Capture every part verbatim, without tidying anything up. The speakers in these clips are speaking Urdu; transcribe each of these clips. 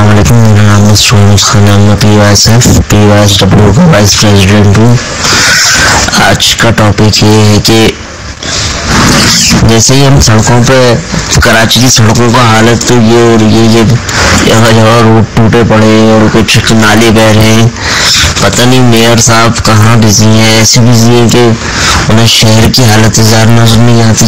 السلام علیکم، میرا نام ہے سوہیل خان، میں P Y S F P Y S W کا وائس پریزیڈنٹ ہوں۔ آج کا ٹاپک یہ ہے کہ جیسے ہی ہم سڑکوں پہ کراچی کی سڑکوں کا حالت تو یہ ہو رہی ہے، یہ جگہ جگہ روڈ ٹوٹے پڑے اور کچھ نالے بہ رہے ہیں۔ پتہ نہیں میئر صاحب کہاں بزی ہیں، ایسے بزی ہیں کہ انہیں شہر کی حالت ظاہر نظر نہیں آتی۔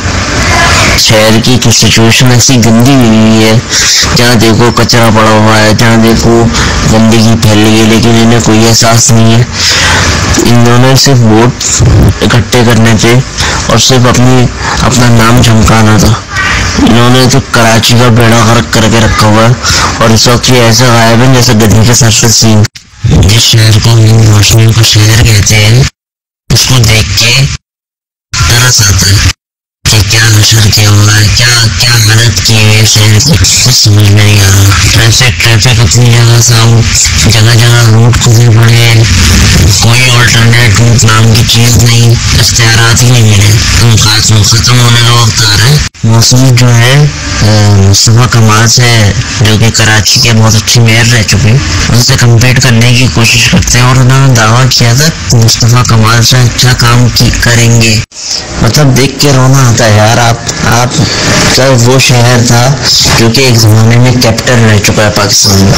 شہر کی کچھ سچویشن ایسی گندی ہوئی ہے، جہاں دیکھو کچرا پڑا ہوا ہے، جہاں دیکھو گندگی پھیل رہی ہے، لیکن انہیں کوئی احساس نہیں ہے۔ انہوں نے صرف ووٹ اکٹھے کرنے تھے اور صرف اپنی اپنا نام چمکانا تھا۔ انہوں نے تو کراچی کا بیڑا غرق کر کے رکھا ہوا ہے، اور اس وقت یہ ایسے غائب ہیں جیسے گدھے کے سر سے سین۔ جس شہر کو ہم روشنی کا شہر کہتے ہیں، اس کو دیکھ کے ترس آتا ہے کہ کیا نشر کیا ہوا ہے، کیا کیا حالت کی ہوئی ہے شہر کی، کچھ سمجھ میں نہیں آ رہا۔ ٹریفک ٹریفک اپنی جگہ صاحب، جگہ جگہ روڈ کھلے پڑے ہیں، کوئی آلٹرنیٹ روٹ نام کی چیز نہیں، اختیارات ہی نہیں ملے۔ ختم ختم ہونے کا وقت آ رہا ہے۔ موسم جو ہے مصطفیٰ کمال سے، جو کہ کراچی کے بہت اچھے میئر رہ چکے ہیں، ان سے کمپیٹ کرنے کی کوشش کرتے ہیں، اور انہوں نے دعویٰ کیا تھا کہ مصطفیٰ کمال سے اچھا کام کی کریں گے۔ مطلب دیکھ کے رونا آتا ہے یار۔ آپ آپ جب وہ شہر تھا جو کہ ایک زمانے میں کیپٹل رہ چکا ہے پاکستان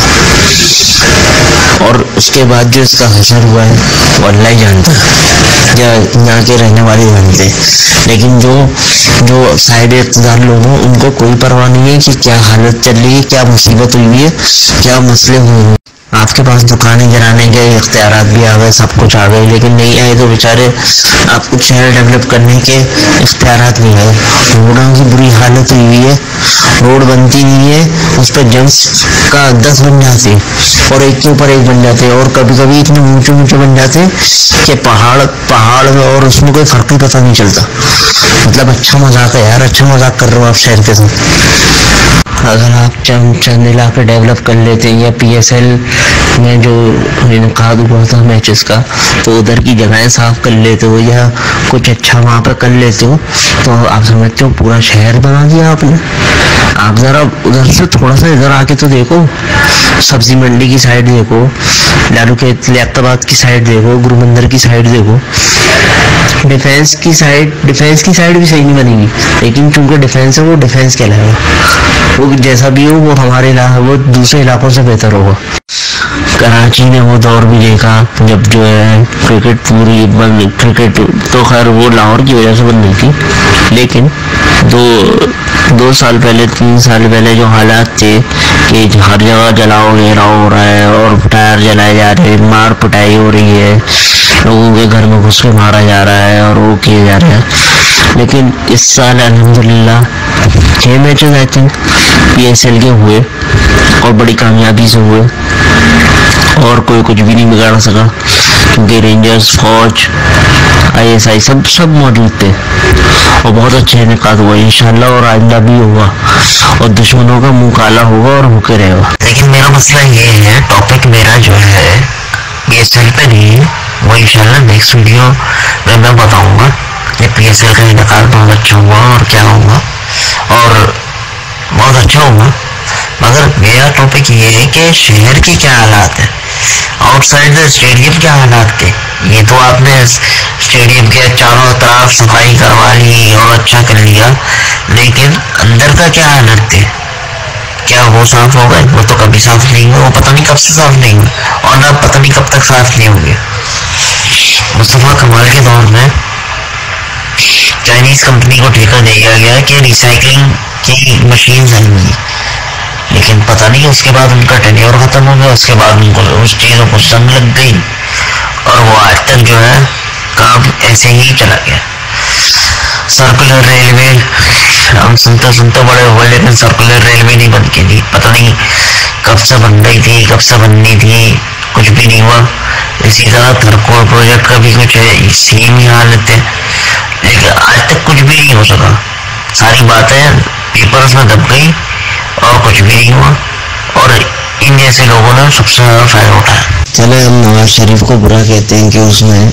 کا، اور اس کے بعد جو اس کا حشر ہوا ہے وہ اللہ ہی جانتا ہے، یا یہاں کے رہنے والے جانتے ہیں۔ لیکن جو جو صاحب اقتدار لوگ ہیں، ان کو کوئی پرواہ نہیں ہے کہ کیا حالت چل رہی ہے، کیا مصیبت ہوئی ہے، کیا مسئلے ہوئے ہیں۔ آپ کے پاس دکانیں گرانے کے اختیارات بھی آ گئے، سب کچھ آ گئے، لیکن نہیں آئے تو بیچارے آپ کچھ شہر ڈیولپ کرنے کے اختیارات نہیں آئے۔ روڈوں کی بری حالت ہوئی ہے، روڈ بنتی نہیں ہے، اس پہ جنگس کا دس بن جاتے اور ایک کے اوپر ایک بن جاتے، اور کبھی کبھی اتنے اونچے اونچے بن جاتے کہ پہاڑ پہاڑ اور اس میں کوئی فرق ہی پتہ نہیں چلتا۔ مطلب اچھا مذاق ہے یار، اچھا مذاق کر رہے ہو آپ شہر کے ساتھ۔ اگر آپ چند چند علاقے ڈیولپ کر لیتے، یا پی ایس ایل میں جو انعقاد ہوا تھا میچز کا، تو ادھر کی جگہیں صاف کر لیتے ہو، یا کچھ اچھا وہاں پہ کر لیتے ہو، تو آپ سمجھتے ہو پورا شہر بنا دیا آپ نے۔ آپ ذرا ادھر سے تھوڑا سا ادھر آ کے تو دیکھو، سبزی منڈی کی سائڈ دیکھو، لالو کے لیاقت آباد کی سائڈ دیکھو، گرو مندر کی سائڈ دیکھو۔ ڈیفینس کی سائڈ ڈیفینس کی سائڈ بھی صحیح نہیں بنی گی، لیکن چونکہ ڈیفینس ہے وہ ڈیفینس کہلائے گا، وہ جیسا بھی ہو وہ ہمارے علاقے وہ دوسرے علاقوں سے بہتر ہوگا۔ کراچی نے وہ دور بھی دیکھا جب جو ہے کرکٹ پوری بند، کرکٹ تو خیر وہ لاہور کی وجہ سے بند نہیں تھی، لیکن دو دو سال پہلے تین سال پہلے جو حالات تھے کہ ہر جگہ جلاؤ گھیراؤ ہو رہا ہے، اور ٹائر جلائے جا رہے ہیں، مار پٹائی ہو رہی ہے، لوگوں کے گھر میں گھس کے مارا جا رہا ہے، اور وہ کیے جا رہے ہیں۔ لیکن اس سال الحمدللہ چھ matches I think P S L کے ہوئے، اور بڑی کامیابی سے ہوئے، اور کوئی کچھ بھی نہیں بگاڑ سکا، کیونکہ رینجرز، فوج، آئی ایس آئی سب سب موجود تھے، اور بہت اچھے انعقاد ہوا انشاءاللہ، اور آئندہ بھی ہوگا، اور دشمنوں کا منہ کالا ہوگا اور ہوکے رہے گا۔ لیکن میرا مسئلہ یہ ہے، ٹاپک میرا جو ہے پی ایس ایل پہ نہیں ہے، وہ انشاءاللہ نیکسٹ ویڈیو میں میں بتاؤں گا کہ پی ایس ایل کا انعقاد بہت اچھا ہوا اور کیا ہوگا، اور بہت اچھا ہوگا۔ مگر میرا ٹاپک یہ ہے کہ شہر کے کیا حالات ہیں، آؤٹ سائڈ دا اسٹیڈیم کیا حالات تھے۔ یہ تو آپ نے اسٹیڈیم کے چاروں طرف صفائی کروا لی اور اچھا کر لیا، لیکن اندر کا کیا حالت تھے، کیا وہ صاف ہو گئے؟ وہ تو کبھی صاف نہیں ہوئے، وہ پتہ نہیں کب سے صاف نہیں ہوئے، اور نہ پتہ نہیں کب تک صاف نہیں ہوں گے۔ مصطفیٰ کمال کے دور میں چائنیز کمپنی کو ٹھیکہ دیا گیا کہ ریسائکلنگ کی مشینز آئیں گی، لیکن پتہ نہیں اس کے بعد ان کا ٹینیور ختم ہو گیا، اس کے بعد ان کو اس چیزوں کو سنگ لگ گئی، اور وہ آج تک جو ہے کام ایسے ہی چلا گیا۔ سرکولر ریلوے ہم سنتے سنتے بڑے ہوئے، لیکن سرکولر ریلوے نہیں بن کے دی، پتہ نہیں کب سے بن گئی تھی، کب سے بننی تھی، کچھ بھی نہیں ہوا۔ اسی طرح تھرکول پروجیکٹ کا بھی کچھ ہے، سیم ہی حالت ہے، لیکن آج تک کچھ بھی نہیں ہو سکا۔ ساری باتیں پیپرز میں دب گئی اور کچھ بھی نہیں ہوا، اور ان جیسے لوگوں نے سب سے زیادہ فائدہ اٹھایا۔ چلے ہم نواز شریف کو برا کہتے ہیں کہ اس نے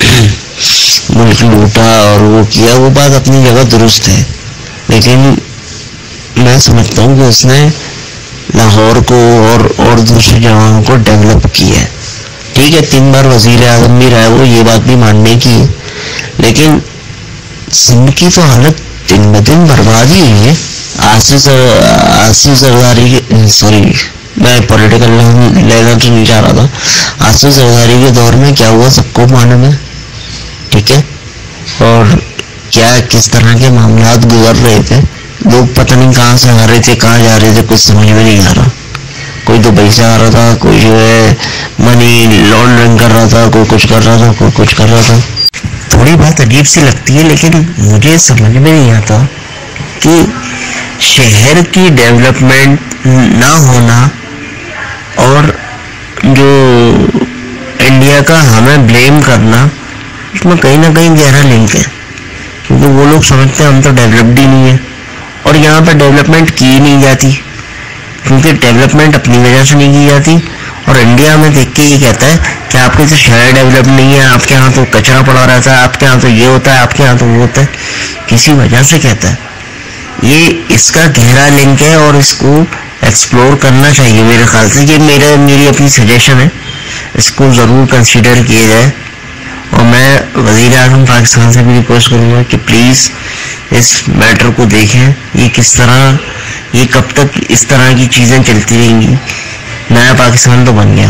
ملک لوٹا اور وہ کیا، وہ بات اپنی جگہ درست ہے، لیکن میں سمجھتا ہوں کہ اس نے لاہور کو اور اور دوسری جگہوں کو ڈیولپ کیا ہے. ٹھیک ہے, تین بار وزیر اعظم بھی رہا ہے وہ, یہ بات بھی ماننے کی ہے, لیکن سندھ کی تو حالت دن بدن برباد ہی ہے. آصف آصف زرداری سوری میں پولیٹیکل لینا تو نہیں چاہ رہا تھا. آصف زرداری کے دور میں کیا ہوا سب کو معلوم ہے. ٹھیک ہے, اور کیا کس طرح کے معاملات گزر رہے تھے. لوگ پتہ نہیں کہاں سے آ رہے تھے, کہاں جا رہے تھے, کچھ سمجھ میں نہیں آ رہا. کوئی دبئی سے آ رہا تھا, کوئی جو ہے منی لانڈرنگ کر رہا تھا, کوئی کچھ کر رہا تھا, کوئی کچھ کر رہا تھا. تھوڑی بات عجیب سی لگتی ہے, لیکن مجھے سمجھ میں نہیں آتا کہ شہر کی ڈیولپمنٹ نہ ہونا اور جو انڈیا کا ہمیں بلیم کرنا, اس میں کہیں نہ کہیں گہرا لنک ہے. کیونکہ وہ لوگ سمجھتے ہیں ہم تو ڈیولپڈ ہی نہیں ہیں, اور یہاں پہ ڈیولپمنٹ کی نہیں جاتی, کیونکہ ڈیولپمنٹ اپنی وجہ سے نہیں کی جاتی. اور انڈیا میں دیکھ کے یہ کہتا ہے کہ آپ کے تو شہر ڈیولپ نہیں ہے, آپ کے یہاں تو کچرا پڑا رہتا ہے, آپ کے یہاں تو یہ ہوتا ہے, آپ کے یہاں تو وہ ہوتا ہے. کسی وجہ سے کہتا ہے. یہ اس کا گہرا لنک ہے اور اس کو ایکسپلور کرنا چاہیے میرے خیال سے. یہ میرا میری اپنی سجیشن ہے, اس کو ضرور کنسیڈر کیا جائے. اور میں وزیر اعظم پاکستان سے بھی ریکویسٹ کروں گا کہ پلیز اس میٹر کو دیکھیں. یہ کس طرح, یہ کب تک اس طرح کی چیزیں چلتی رہیں گی. نیا پاکستان تو بن گیا,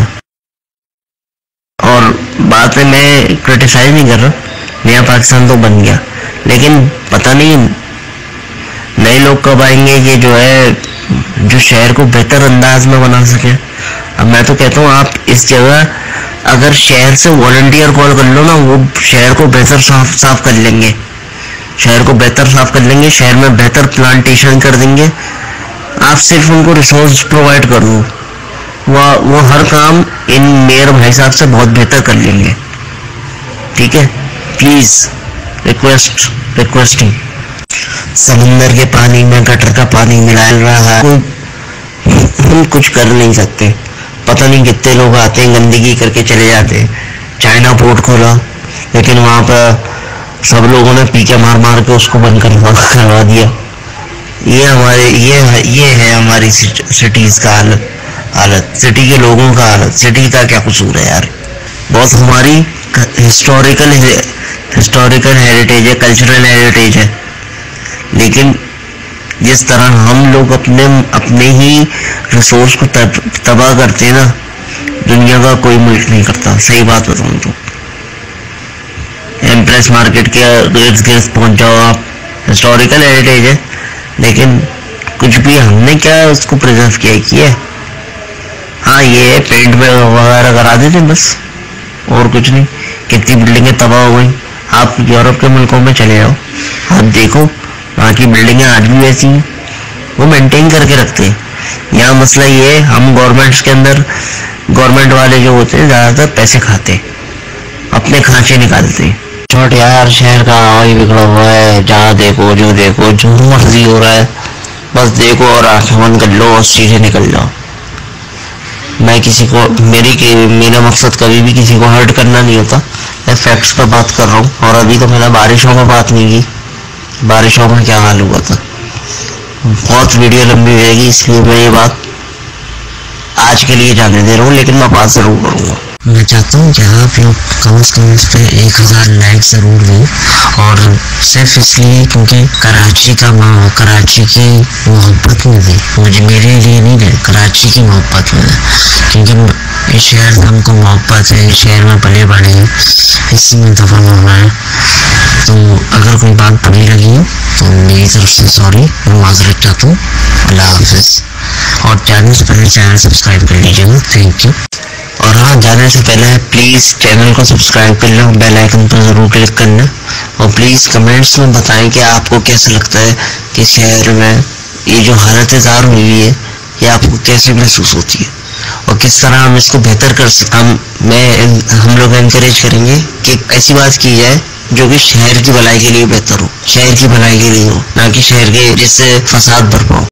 اور بات ہے میں کرٹیسائز نہیں کر رہا, نیا پاکستان تو بن گیا, لیکن پتہ نہیں نئے لوگ کب آئیں گے یہ جو ہے جو شہر کو بہتر انداز میں بنا سکیں. اب میں تو کہتا ہوں آپ اس جگہ اگر شہر سے والنٹیئر کال کر لو نا, وہ شہر کو بہتر صاف صاف کر لیں گے, شہر کو بہتر صاف کر لیں گے, شہر میں بہتر پلانٹیشن کر دیں گے. آپ صرف ان کو ریسورس پرووائڈ کر دو, وہ وہ ہر کام ان میئر بھائی صاحب سے بہت بہتر کر لیں گے. ٹھیک ہے, پلیز ریکویسٹ ریکویسٹنگ. سمندر کے پانی میں گٹر کا پانی ملا رہا ہے, ہم کچھ کر نہیں سکتے. پتہ نہیں کتنے لوگ آتے ہیں گندگی کر کے چلے جاتے ہیں. چائنا پورٹ کھولا, لیکن وہاں پہ سب لوگوں نے پی کے مار مار کے اس کو بند کروا دیا. یہ ہمارے یہ یہ ہے ہماری سٹیز کا حالت حالت سٹی کے لوگوں کا حالت. سٹی کا کیا قصور ہے یار, بہت ہماری ہسٹوریکل ہسٹوریکل ہیریٹیج ہے, کلچرل ہیریٹیج ہے, لیکن جس طرح ہم لوگ اپنے اپنے ہی ریسورس کو تباہ کرتے ہیں نا, دنیا کا کوئی ملک نہیں کرتا. صحیح بات بتاؤں تو ایمپریس مارکیٹ کے ارد گرد پہنچ جاؤ آپ, ہسٹوریکل ہیریٹیج ہے, لیکن کچھ بھی ہم نے کیا اس کو پریزرو کیا کیا ہے. ہاں یہ پینٹ وغیرہ کرا دیتے بس, اور کچھ نہیں. کتنی بلڈنگیں تباہ ہو گئی. آپ یورپ کے ملکوں میں چلے جاؤ, آپ دیکھو وہاں کی بلڈنگیں آج بھی ویسی ہیں, وہ مینٹین کر کے رکھتے ہیں. یہاں مسئلہ یہ ہے, ہم گورنمنٹس کے اندر گورنمنٹ والے جو ہوتے ہیں زیادہ تر پیسے کھاتے, اپنے کھانچے نکالتے. چھوٹ یار, شہر کا ہوا ہی بگڑا ہوا ہے, جہاں دیکھو جو دیکھو جو مرضی ہو رہا ہے, بس دیکھو اور آنکھیں بند کر لو اور سیدھے نکل جاؤ. میں کسی کو میری میرا مقصد کبھی بھی کسی کو ہرٹ کرنا نہیں ہوتا, میں فیکٹس پہ بات کر رہا ہوں. اور ابھی تو میں نے بارشوں میں بات نہیں کی, بارشوں میں کیا حال ہوا تھا. بہت ویڈیو لمبی ہوئے گی, اس لیے میں یہ بات آج کے لیے جانے دے رہا ہوں, لیکن میں بات ضرور کروں گا. میں چاہتا ہوں کہ آپ لوگ کم از کم اس پہ ایک ہزار لائک ضرور دیں, اور صرف اس لیے کیونکہ کراچی کا ماں کراچی کی محبت میں دیں, مجھے میرے لیے نہیں دیں, کراچی کی محبت میں دیں, کیونکہ اس شہر سے ہم کو محبت ہے, اس شہر میں پلے بڑھے ہیں, اسی میں دفن ہونا ہے. تو اگر کوئی بات بری لگی ہو تو میری طرف سے سوری, میں معذرت چاہتا ہوں. اللہ حافظ. اور چینل سے پہلے چینل سبسکرائب کر لیجیے گا. Thank you. اور ہاں, جانے سے پہلے پلیز چینل کو سبسکرائب کر لیں, بیل آئکن پر ضرور کلک کرنا, اور پلیز کمنٹس میں بتائیں کہ آپ کو کیسا لگتا ہے کہ شہر میں یہ جو حالت زار ہوئی ہوئی ہے یہ آپ کو کیسے محسوس ہوتی ہے, اور کس طرح ہم اس کو بہتر کر سکتے. ہم میں ہم لوگ انکریج کریں گے کہ ایسی بات کی جائے جو کہ شہر کی بھلائی کے لیے بہتر ہو, شہر کی بھلائی کے لیے ہو, نہ کہ شہر کے جس سے فساد برپا ہو.